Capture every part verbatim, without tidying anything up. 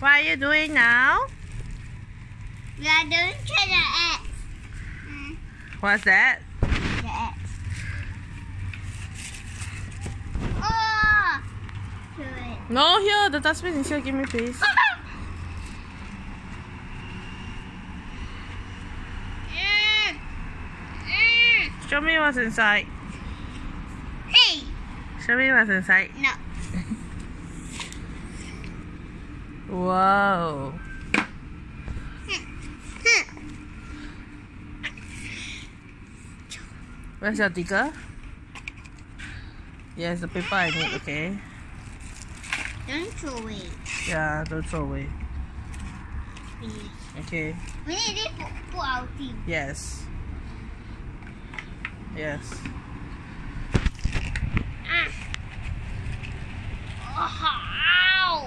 What are you doing now? We are doing treasure X. Mm. What's that? The X. Oh! Do it. No, here, the dustbin is here. Give me, please. Mm. Mm. Show me what's inside. Hey! Show me what's inside. No. Whoa. Where's your digger? Yes, the paper I need, okay? Don't throw away. Yeah, don't throw away. Please. Okay. We need it for, for our team. Yes. Yes. Ah. Oh, ow!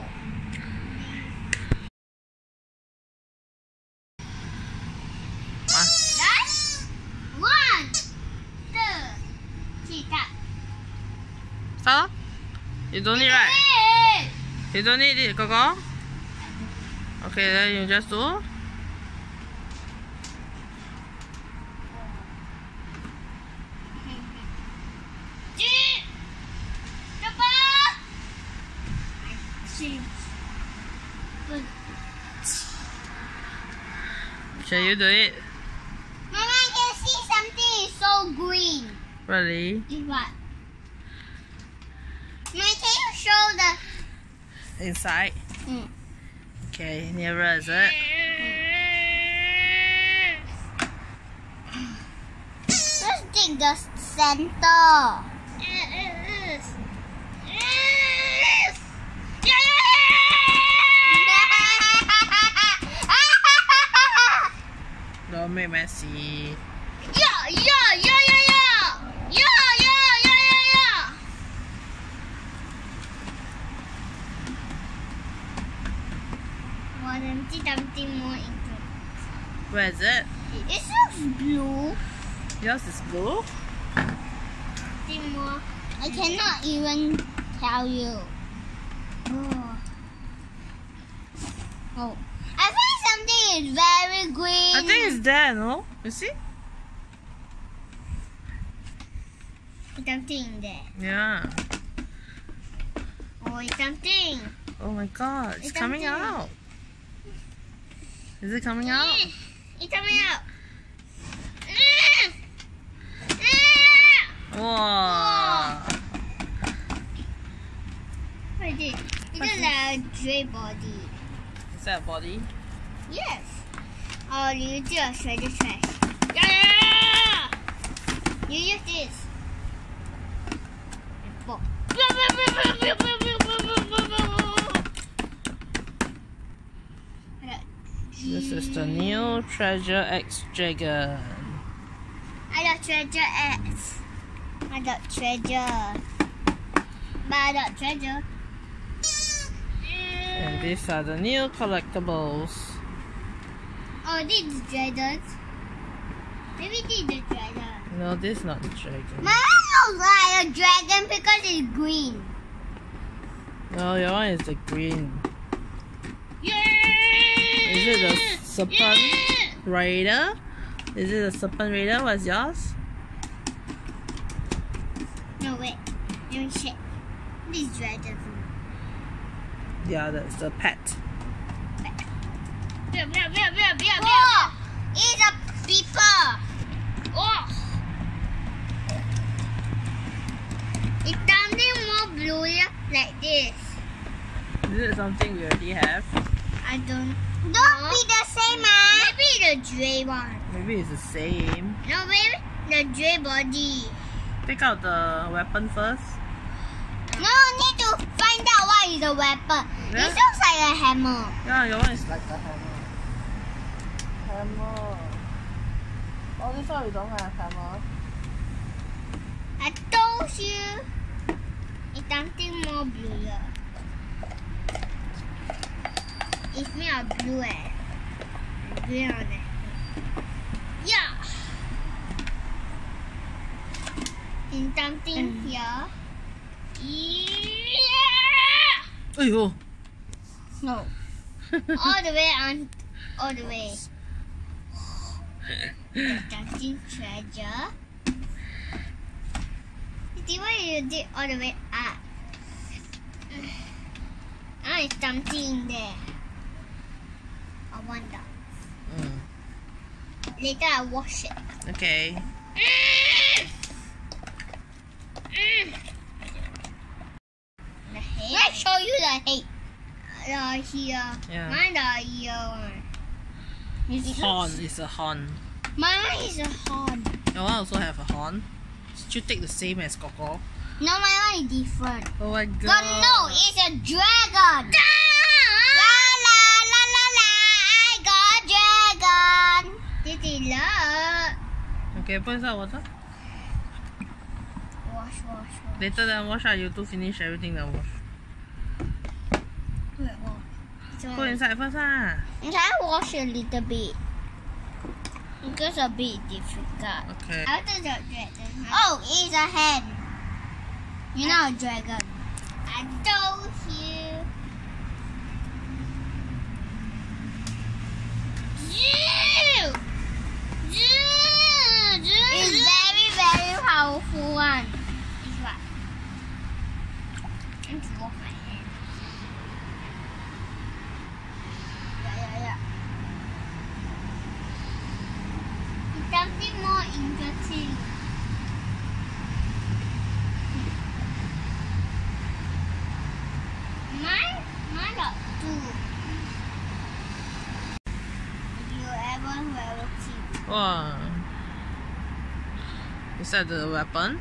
That's one, two, three, tap. Stop. You don't need, right? You don't need it, Coco? Okay, then you just do. Shall you do it? Mama, I can see something is so green. Really? This what? Mama, can you show the... Inside? Mm. Okay, nearer is it? Let's dig the center. Don't make messy. Yeah, yeah, yeah, yeah, yeah. Yeah, yeah, yeah, yeah, yeah. Want to see something more interesting? Where is it? It looks blue. Yours is blue? Something more. I cannot even tell you. Oh. Oh. I find something is very green. I think it's there, no? You see? It's something there. Yeah. Oh, it's something. Oh my god, it's, It's coming something. out. Is it coming out? Mm, It's coming out. Mm. Mm. Wow. What is it? It's What's a gray body. Is that a body? Yes. Oh, you use your shredder trash. Yeah! You use this. Bo- This is the new Treasure X Dragon. I got treasure X. I got treasure. But I got treasure. And these are the new collectibles. Oh, this is dragons. Maybe this is the dragon. No, this is not the dragon. Mine looks like a dragon because it's green. No, your one is the green. Yeah! Is it the Serpent Raider? Is it the Serpent Raider? What's yours? No, wait. Let me check. This is dragon. Yeah, that's the pet. Oh, it's a people. Oh. It's something more blue like this. Is it something we already have? I don't. Don't be the same, man. Maybe the gray one. Maybe it's the same. No, maybe the gray body. Take out the weapon first. No, need to find out what is the weapon. Yeah. It looks like a hammer. Yeah, your one is like the hammer. Hammer. Oh, this one we don't have hammer. I told you. It's something more blue. It's made of blue and green on it. Yeah. And something Mm. here. Yeah. Aiyo. No. All the way on, all the way. The dancing treasure. See what you did all the way up. Ah, it's something there. I wonder. Mm. Later I wash it. Okay. The head. Let's show you the head. Uh, here. Yeah. Mine the here one. Is it Horn is a horn. Mine is a horn. Your one also have a horn. Should you take the same as Coco? No, my one is different. Oh my god. But no, it's a dragon. La la la la la, I got dragon. This is love. Okay, put inside water. Wash, wash, wash. Later then wash out. You two finish everything then wash. Wait, wash. Put inside first ah. Can I wash a little bit? Because a bit difficult. Okay. How does that dragon? Oh, it's a hen. You're not a dragon. I told you. It's very, very powerful one. It's what? I'm to wash my hand. Yeah, yeah, yeah. It's something more interesting. Mine, mine got two. If you ever wear a teeth. Wow. Is that the weapon?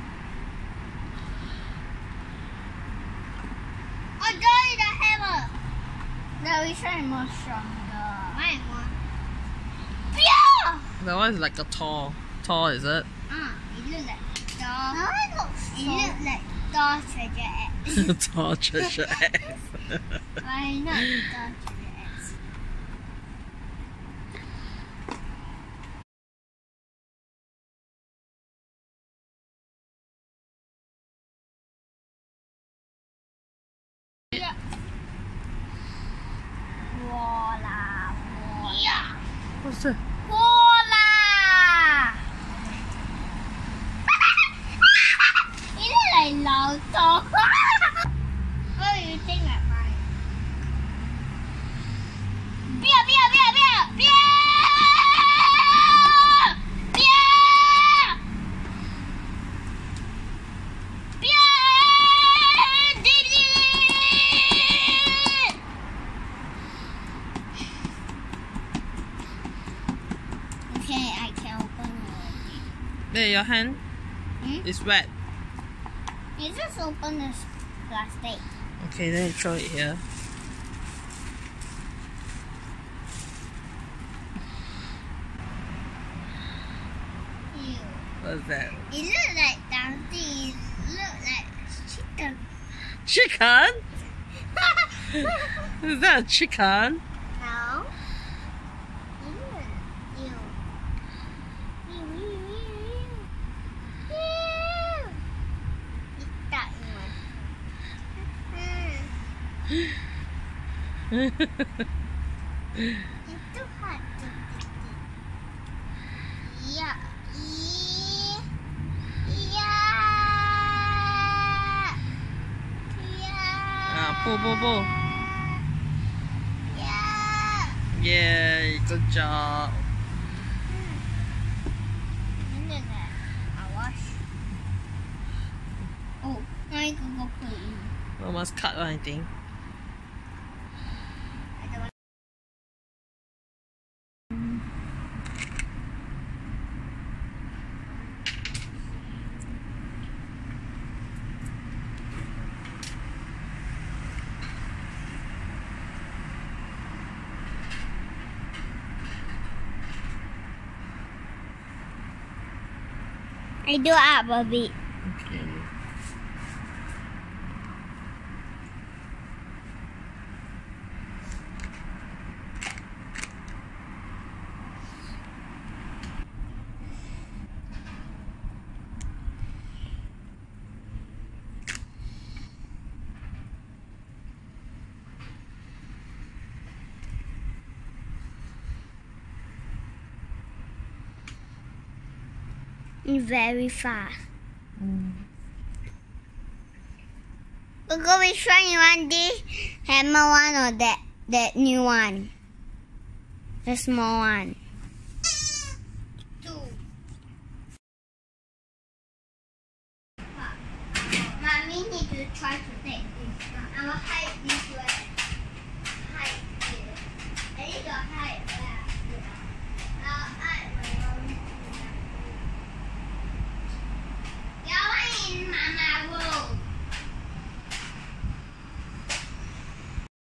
Oh, there is the hammer. The which one is more stronger? Mine one. Yeah! That one is like a tall. Tall is it? Ah, it looks like Thor. Mine looks It looks like Thor treasure X. Tall treasure X. Why not Thor treasure X? Yeah. Voila, voila. What's that? Voila! It looks like Naruto. What do you think like mine? Bia, bia, bia, bia, bia! Bia! Bia! Dip, dip! Okay, I can open it. There, your hand Hmm? is wet. You just open this plastic. Okay, then you throw it here. Ew. What's that? It looks like something. It looks like chicken. Chicken? Is that a chicken? No. Ew. Ew. Ew, ew, ew, ew. Ew. It's that one. It's too hot to eat it. Yeah. Yeah. Yeah. Ah, pull, pull, pull. Yeah. Yay, good job. And then I wash. Oh, now you can go put it in. Almost cut one, I think. I don't want. I do up a bit. Okay. going very fast. Mm. Coco, which one you want, this hammer one or that that new one? The small one. Two. Mommy need to try to take this one. I will hide this way. Hide here. I need to hide